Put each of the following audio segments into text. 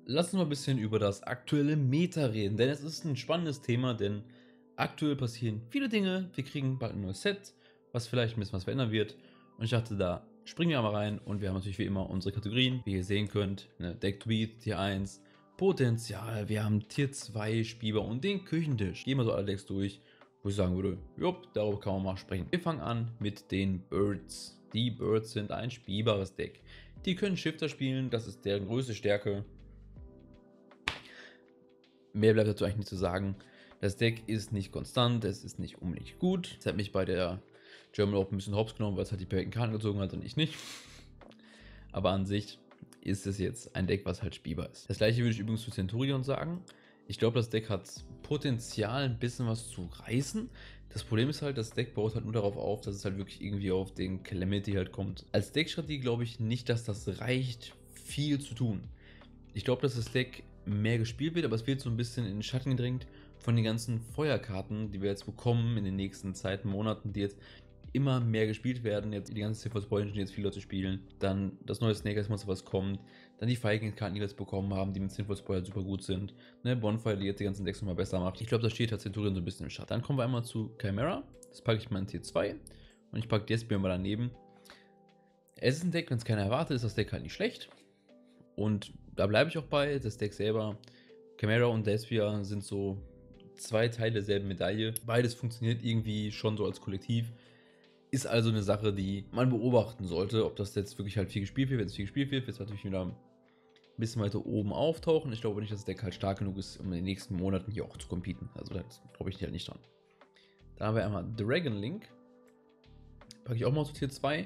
Lass uns mal ein bisschen über das aktuelle Meta reden, denn es ist ein spannendes Thema, denn aktuell passieren viele Dinge. Wir kriegen bald ein neues Set, was vielleicht ein bisschen was verändern wird. Und ich dachte, da springen wir mal rein und wir haben natürlich wie immer unsere Kategorien, wie ihr sehen könnt, ne, Deck to Beat, Tier 1, Potenzial, wir haben Tier 2 Spieler und den Küchentisch. Gehen wir so alle Decks durch, wo ich sagen würde, jupp, darüber kann man mal sprechen. Wir fangen an mit den Birds. Die Birds sind ein spielbares Deck. Die können Shifter spielen, das ist deren größte Stärke. Mehr bleibt dazu eigentlich nicht zu sagen. Das Deck ist nicht konstant, es ist nicht unbedingt gut. Es hat mich bei der German Open ein bisschen hops genommen, weil es halt die perfekten Karten gezogen hat und ich nicht. Aber an sich ist es jetzt ein Deck, was halt spielbar ist. Das gleiche würde ich übrigens zu Centurion sagen. Ich glaube, das Deck hat Potenzial, ein bisschen was zu reißen. Das Problem ist halt, das Deck baut halt nur darauf auf, dass es halt wirklich irgendwie auf den Calamity halt kommt. Als Deckstrategie glaube ich nicht, dass das reicht, viel zu tun. Ich glaube, dass das Deck mehr gespielt wird, aber es wird so ein bisschen in den Schatten gedrängt von den ganzen Feuerkarten, die wir jetzt bekommen in den nächsten Zeiten, Monaten, die jetzt immer mehr gespielt werden. Jetzt die ganzen Silver Spoilage, die jetzt viele Leute spielen. Dann das neue Snake Eyes Monster, was kommt. Dann die Vikings-Karten, die wir jetzt bekommen haben, die mit Sinful Spoiler super gut sind. Ne, Bonfire, die jetzt die ganzen Decks nochmal besser macht. Ich glaube, das steht halt Centurion so ein bisschen im Schatten. Dann kommen wir einmal zu Chimera. Das packe ich mal in Tier 2. Und ich packe Despia mal daneben. Es ist ein Deck, wenn es keiner erwartet, ist das Deck halt nicht schlecht. Und da bleibe ich auch bei. Das Deck selber, Chimera und Despia sind so zwei Teile derselben Medaille. Beides funktioniert irgendwie schon so als Kollektiv. Ist also eine Sache, die man beobachten sollte, ob das jetzt wirklich halt viel gespielt wird. Wenn es viel gespielt wird, wird es natürlich wieder ein bisschen weiter oben auftauchen. Ich glaube nicht, dass das Deck halt stark genug ist, um in den nächsten Monaten hier auch zu competen. Also da glaube ich halt nicht dran. Da haben wir einmal Dragon Link. Packe ich auch mal zu Tier 2.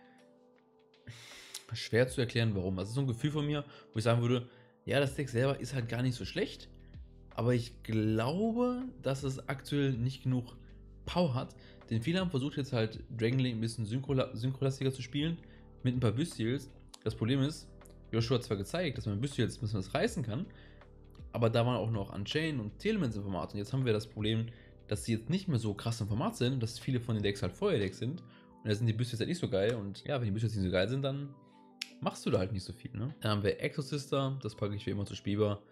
Schwer zu erklären, warum. Das ist so ein Gefühl von mir, wo ich sagen würde, ja, das Deck selber ist halt gar nicht so schlecht, aber ich glaube, dass es aktuell nicht genug Power hat, denn viele haben versucht jetzt halt Dragon Link ein bisschen synchrolastiger zu spielen, mit ein paar Bystials. Das Problem ist, Joshua hat zwar gezeigt, dass man mit Bystials ein bisschen was reißen kann, aber da waren auch noch Unchained und Telements im Format und jetzt haben wir das Problem, dass sie jetzt nicht mehr so krass im Format sind, dass viele von den Decks halt Feuerdecks sind und da sind die Bystials halt nicht so geil und ja, wenn die Bystials nicht so geil sind, dann machst du da halt nicht so viel, ne? Dann haben wir Exorcister, das packe ich wie immer zu spielbar.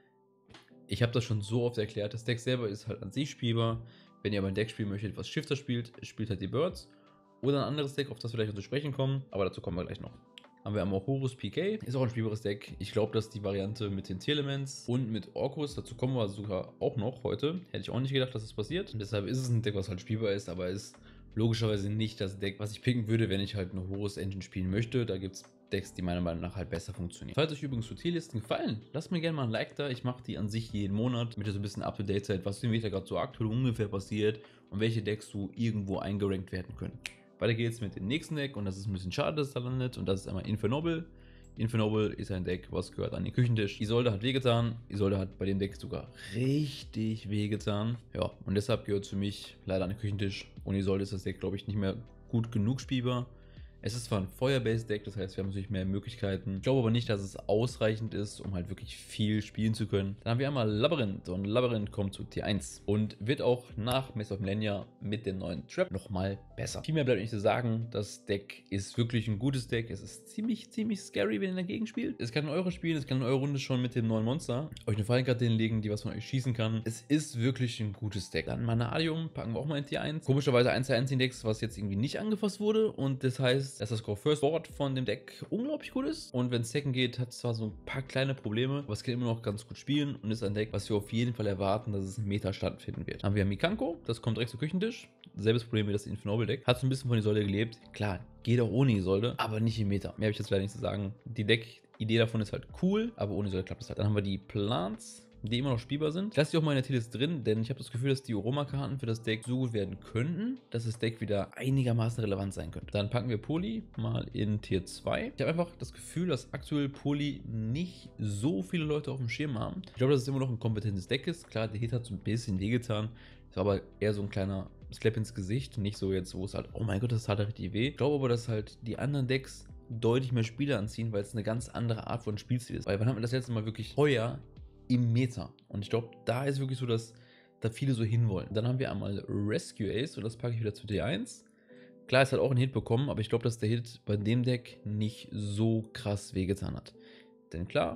Ich habe das schon so oft erklärt, das Deck selber ist halt an sich spielbar. Wenn ihr aber ein Deck spielen möchtet, was Shifter spielt, spielt halt die Birds. Oder ein anderes Deck, auf das wir gleich noch zu sprechen kommen, aber dazu kommen wir gleich noch. Haben wir einmal Horus PK, ist auch ein spielbares Deck. Ich glaube, dass die Variante mit den Tierlements und mit Orcus, dazu kommen wir sogar auch noch heute. Hätte ich auch nicht gedacht, dass das passiert. Und deshalb ist es ein Deck, was halt spielbar ist, aber ist logischerweise nicht das Deck, was ich picken würde, wenn ich halt eine Horus Engine spielen möchte. Da gibt es Decks, die meiner Meinung nach halt besser funktionieren. Falls euch übrigens so Tierlisten gefallen, lasst mir gerne mal ein Like da. Ich mache die an sich jeden Monat, damit ihr so ein bisschen up to date seid, was im Meta gerade so aktuell ungefähr passiert und welche Decks so irgendwo eingerankt werden können. Weiter geht's mit dem nächsten Deck und das ist ein bisschen schade, dass es da landet und das ist einmal Infernoble. Infernoble ist ein Deck, was gehört an den Küchentisch. Isolde hat wehgetan. Isolde hat bei dem Deck sogar richtig wehgetan. Ja, und deshalb gehört für mich leider an den Küchentisch. Ohne Isolde ist das Deck, glaube ich, nicht mehr gut genug spielbar. Es ist zwar ein Feuer-Based-Deck, das heißt, wir haben natürlich mehr Möglichkeiten. Ich glaube aber nicht, dass es ausreichend ist, um halt wirklich viel spielen zu können. Dann haben wir einmal Labyrinth und Labyrinth kommt zu Tier 1 und wird auch nach Maze of Millennia mit dem neuen Trap nochmal besser. Viel mehr bleibt nicht zu sagen, das Deck ist wirklich ein gutes Deck. Es ist ziemlich scary, wenn ihr dagegen spielt. Es kann in eure spielen, es kann in eure Runde schon mit dem neuen Monster euch eine Fallenkarte hinlegen, die was von euch schießen kann. Es ist wirklich ein gutes Deck. Dann Manarium packen wir auch mal in Tier 1. Komischerweise eins der einzigen Decks, was jetzt irgendwie nicht angefasst wurde und das heißt, dass das Go First Board von dem Deck unglaublich gut ist. Und wenn es Second geht, hat es zwar so ein paar kleine Probleme, aber es kann immer noch ganz gut spielen und ist ein Deck, was wir auf jeden Fall erwarten, dass es im Meta stattfinden wird. Dann haben wir Mikanko, das kommt direkt zu Küchentisch. Selbes Problem wie das Infernoble Deck. Hat so ein bisschen von Isolde gelebt. Klar, geht auch ohne Isolde, aber nicht im Meta. Mehr habe ich jetzt leider nicht zu sagen. Die Deck-Idee davon ist halt cool, aber ohne Isolde klappt es halt. Dann haben wir die Plants, die immer noch spielbar sind. Ich lasse die auch mal in der T-List drin, denn ich habe das Gefühl, dass die Aroma-Karten für das Deck so gut werden könnten, dass das Deck wieder einigermaßen relevant sein könnte. Dann packen wir Poly mal in Tier 2. Ich habe einfach das Gefühl, dass aktuell Poly nicht so viele Leute auf dem Schirm haben. Ich glaube, dass es immer noch ein kompetentes Deck ist. Klar, der Hit hat so ein bisschen wehgetan. Das war aber eher so ein kleiner Slap ins Gesicht. Nicht so jetzt, wo es halt, oh mein Gott, das tat richtig weh. Ich glaube aber, dass halt die anderen Decks deutlich mehr Spieler anziehen, weil es eine ganz andere Art von Spielstil ist. Weil wann haben wir das letzte Mal wirklich Feuer im Meta? Und ich glaube, da ist wirklich so, dass da viele so hinwollen. Dann haben wir einmal Rescue Ace und das packe ich wieder zu T1. Klar, es hat auch einen Hit bekommen, aber ich glaube, dass der Hit bei dem Deck nicht so krass wehgetan hat. Denn klar,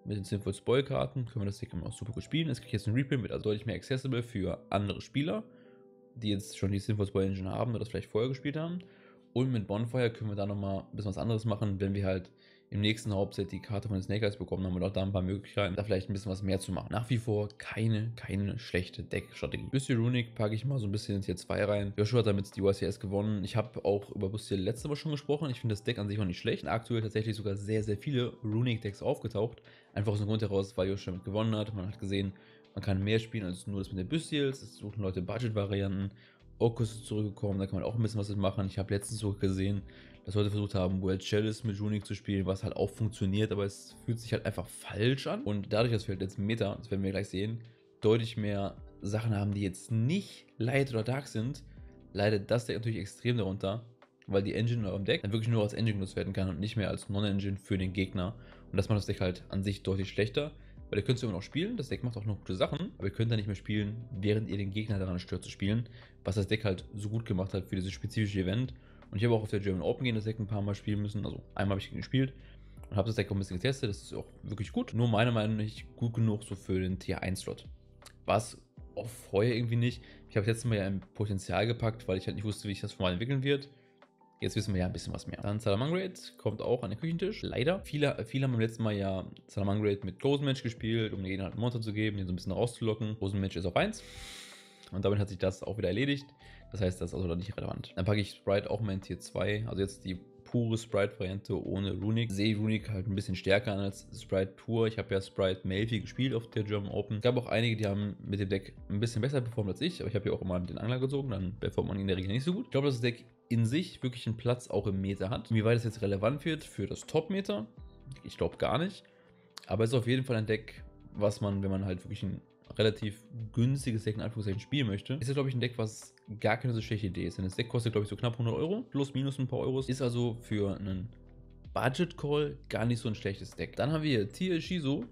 mit den Sinful Spoil Karten können wir das Deck immer auch super gut spielen. Es kriegt jetzt ein Reprint, wird also deutlich mehr accessible für andere Spieler, die jetzt schon die Sinful Spoil Engine haben oder das vielleicht vorher gespielt haben. Und mit Bonfire können wir da nochmal ein bisschen was anderes machen, wenn wir halt im nächsten Hauptset die Karte von den Snake Eyes bekommen, haben wir auch da ein paar Möglichkeiten, da vielleicht ein bisschen was mehr zu machen. Nach wie vor keine schlechte Deckstrategie. Bustier Runic packe ich mal so ein bisschen in Tier 2 rein. Joshua hat damit die YCS gewonnen. Ich habe auch über Bustier letzte Mal schon gesprochen. Ich finde das Deck an sich auch nicht schlecht. Aktuell tatsächlich sogar sehr viele Runic-Decks aufgetaucht. Einfach aus dem Grund heraus, weil Joshua damit gewonnen hat. Man hat gesehen, man kann mehr spielen als nur das mit den Bustiers. Es suchen Leute Budget-Varianten. Orcus ist zurückgekommen, da kann man auch ein bisschen was machen. Ich habe letztens so gesehen, dass Leute versucht haben, World Chalice mit Runic zu spielen, was halt auch funktioniert, aber es fühlt sich halt einfach falsch an. Und dadurch, dass wir halt jetzt Meta, das werden wir gleich sehen, deutlich mehr Sachen haben, die jetzt nicht Light oder Dark sind, leidet das Deck natürlich extrem darunter, weil die Engine in eurem Deck dann wirklich nur als Engine genutzt werden kann und nicht mehr als Non-Engine für den Gegner. Und das macht das Deck halt an sich deutlich schlechter. Weil ihr könnt es immer noch spielen, das Deck macht auch noch gute Sachen, aber ihr könnt da nicht mehr spielen, während ihr den Gegner daran stört zu spielen, was das Deck halt so gut gemacht hat für dieses spezifische Event. Und ich habe auch auf der German Open gehen das Deck ein paar Mal spielen müssen, also einmal habe ich gespielt und habe das Deck auch ein bisschen getestet, das ist auch wirklich gut, nur meiner Meinung nach nicht gut genug so für den Tier 1 Slot. War es auch vorher irgendwie nicht. Ich habe letztes Mal ja ein Potenzial gepackt, weil ich halt nicht wusste, wie ich das formal entwickeln wird. Jetzt wissen wir ja ein bisschen was mehr. Dann Salamangreat kommt auch an den Küchentisch. Leider. Viele haben beim letzten Mal ja Salamangreat mit Ghost Match gespielt, um den Gegner halt ein Monster zu geben, den so ein bisschen rauszulocken. Ghost Match ist auf 1. Und damit hat sich das auch wieder erledigt. Das heißt, das ist also nicht relevant. Dann packe ich Sprite auch mal in Tier 2. Also jetzt die pure Sprite-Variante ohne Runic. Sehe Runic halt ein bisschen stärker an als Sprite pur. Ich habe ja Sprite Melfi gespielt auf der German Open. Es gab auch einige, die haben mit dem Deck ein bisschen besser performt als ich, aber ich habe ja auch immer den Angler gezogen, dann performt man in der Regel nicht so gut. Ich glaube, dass das Deck in sich wirklich einen Platz auch im Meta hat. Inwieweit es jetzt relevant wird für das Top-Meta, ich glaube gar nicht. Aber es ist auf jeden Fall ein Deck, was man, wenn man halt wirklich ein relativ günstiges Deck in Anführungszeichen spielen möchte, ist ja, glaube ich, ein Deck, was gar keine so schlechte Idee ist. Denn das Deck kostet, glaube ich, so knapp 100 Euro, plus minus ein paar Euros. Ist also für einen Budget Call gar nicht so ein schlechtes Deck. Dann haben wir hier Tier Shizo.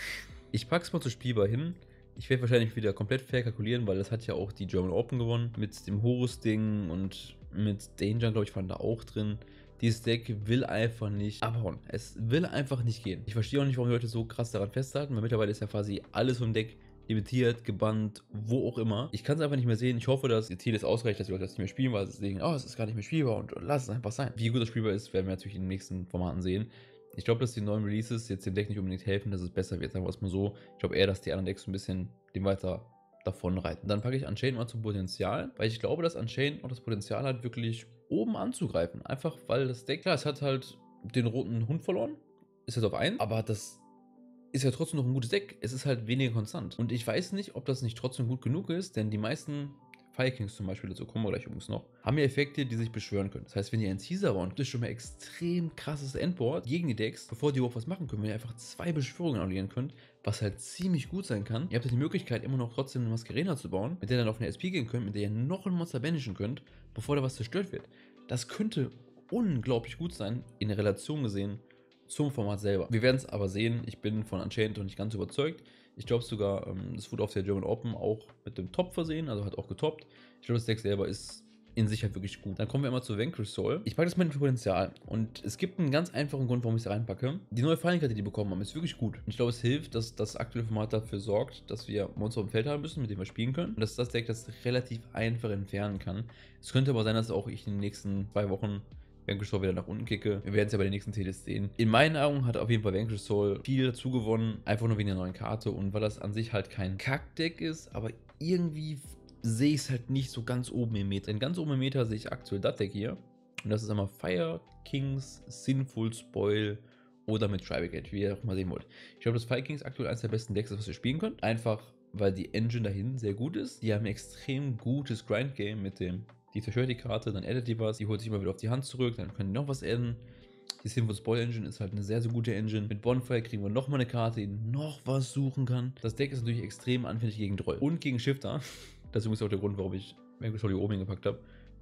Ich packe es mal zu spielbar hin. Ich werde wahrscheinlich wieder komplett fair kalkulieren, weil das hat ja auch die German Open gewonnen. Mit dem Horus-Ding und mit Danger, glaube ich, waren da auch drin. Dieses Deck will einfach nicht abhauen. Es will einfach nicht gehen. Ich verstehe auch nicht, warum die Leute so krass daran festhalten, weil mittlerweile ist ja quasi alles vom Deck limitiert, gebannt, wo auch immer. Ich kann es einfach nicht mehr sehen. Ich hoffe, dass die Ziel ist ausreicht, dass die Leute das nicht mehr spielen, weil sie denken, oh, es ist gar nicht mehr spielbar und lass es einfach sein. Wie gut das spielbar ist, werden wir natürlich in den nächsten Formaten sehen. Ich glaube, dass die neuen Releases jetzt dem Deck nicht unbedingt helfen, dass es besser wird, sagen wir es mal so. Ich glaube eher, dass die anderen Decks so ein bisschen dem weiter davon reiten. Dann packe ich Unchained mal zum Potenzial, weil ich glaube, dass Unchained auch das Potenzial hat, wirklich oben anzugreifen. Einfach, weil das Deck, klar, es hat halt den roten Hund verloren, ist jetzt auf 1, aber das ist ja trotzdem noch ein gutes Deck. Es ist halt weniger konstant. Und ich weiß nicht, ob das nicht trotzdem gut genug ist, denn die meisten Fire Kings zum Beispiel, dazu kommen wir gleich übrigens noch, haben ja Effekte, die sich beschwören können. Das heißt, wenn ihr einen Caesar baut, das ist schon mal extrem krasses Endboard gegen die Decks, bevor die überhaupt was machen können, wenn ihr einfach 2 Beschwörungen annullieren könnt, was halt ziemlich gut sein kann. Ihr habt die Möglichkeit, immer noch trotzdem eine Masquerena zu bauen, mit der ihr dann auf eine SP gehen könnt, mit der ihr noch ein Monster banishen könnt, bevor da was zerstört wird. Das könnte unglaublich gut sein, in Relation gesehen zum Format selber. Wir werden es aber sehen. Ich bin von Unchained noch nicht ganz überzeugt. Ich glaube sogar, das wurde auf der German Open auch mit dem Top versehen, also hat auch getoppt. Ich glaube, das Deck selber ist in sich halt wirklich gut. Dann kommen wir immer zu Vanquish Soul. Ich packe das mal in Potenzial. Und es gibt einen ganz einfachen Grund, warum ich es reinpacke. Die neue Fallenkarte, die die bekommen haben, ist wirklich gut. Und ich glaube, es hilft, dass das aktuelle Format dafür sorgt, dass wir Monster im Feld haben müssen, mit denen wir spielen können. Und dass das Deck das relativ einfach entfernen kann. Es könnte aber sein, dass auch ich in den nächsten 2 Wochen Vanquish Soul wieder nach unten kicke. Wir werden es ja bei den nächsten TDs sehen. In meinen Augen hat auf jeden Fall Vanquish Soul viel dazu gewonnen, einfach nur wegen der neuen Karte und weil das an sich halt kein Kackdeck ist, aber irgendwie sehe ich es halt nicht so ganz oben im Meta. Denn ganz oben im Meta sehe ich aktuell das Deck hier. Und das ist einmal Fire Kings, Sinful Spoil oder mit Tribal Gate, wie ihr auch mal sehen wollt. Ich glaube, dass Fire Kings aktuell eines der besten Decks ist, was ihr spielen könnt. Einfach, weil die Engine dahin sehr gut ist. Die haben ein extrem gutes Grind-Game mit dem die zerstört die Karte, dann addet die was, die holt sich immer wieder auf die Hand zurück, dann können die noch was adden. Die Sinful Spoil Engine ist halt eine sehr gute Engine. Mit Bonfire kriegen wir nochmal eine Karte, die noch was suchen kann. Das Deck ist natürlich extrem anfällig gegen Troll und gegen Shifter. Das ist übrigens auch der Grund, warum ich Vanquish Soul hier oben hingepackt habe.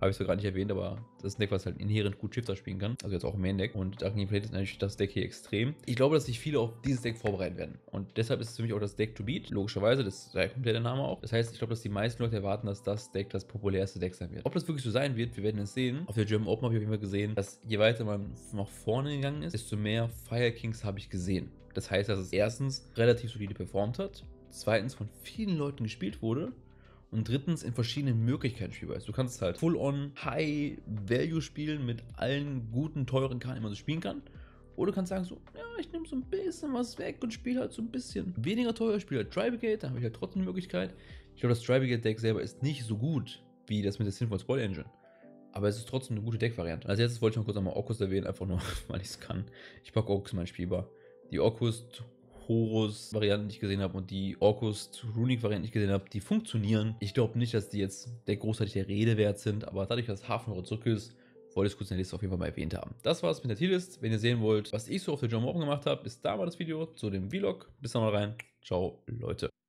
Habe ich so gerade nicht erwähnt, aber das ist ein Deck, was halt inhärent gut Shifter spielen kann. Also jetzt auch im Main-Deck. Und Dark Inflated ist natürlich das Deck hier extrem. Ich glaube, dass sich viele auf dieses Deck vorbereiten werden. Und deshalb ist es für mich auch das Deck to beat. Logischerweise, das ist ja komplett der Name auch. Das heißt, ich glaube, dass die meisten Leute erwarten, dass das Deck das populärste Deck sein wird. Ob das wirklich so sein wird, wir werden es sehen. Auf der German Open habe ich auf jeden Fall gesehen, dass je weiter man nach vorne gegangen ist, desto mehr Fire Kings habe ich gesehen. Das heißt, dass es erstens relativ solide performt hat, zweitens von vielen Leuten gespielt wurde und drittens in verschiedenen Möglichkeiten spielbar ist. Du kannst halt full-on High-Value spielen mit allen guten, teuren Karten, die man so spielen kann. Oder du kannst sagen so, ja, ich nehme so ein bisschen was weg und spiele halt so ein bisschen weniger teuer, spiele halt Tri-Brigade, dann habe ich halt trotzdem die Möglichkeit. Ich glaube, das Tri-Brigade-Deck selber ist nicht so gut wie das mit der Sinful Spoil Engine. Aber es ist trotzdem eine gute Deckvariante. Als erstes wollte ich noch kurz einmal Orcust erwähnen, einfach nur, weil ich es kann. Ich packe Orcust mal spielbar. Die Orcust Horus-Varianten, die ich gesehen habe, und die Orcust Runic-Varianten, die ich gesehen habe, die funktionieren. Ich glaube nicht, dass die jetzt der großartig der Rede wert sind, aber dadurch, dass Hafenrot zurück ist, wollte ich es kurz in der Liste auf jeden Fall mal erwähnt haben. Das war's mit der Tierlist. Wenn ihr sehen wollt, was ich so auf der German Open gemacht habe, ist da mal das Video zu dem Vlog. Bis dann mal rein. Ciao, Leute.